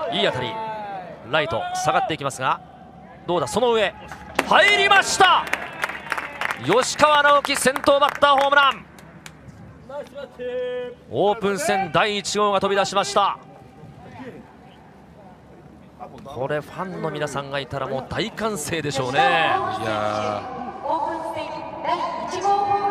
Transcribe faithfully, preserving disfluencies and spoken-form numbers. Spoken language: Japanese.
いい当たり、ライト下がっていきますが、どうだ、その上入りました。吉川尚輝先頭バッターホームラン。オープン戦だいいち号が飛び出しました。これファンの皆さんがいたらもう大歓声でしょうね。いやー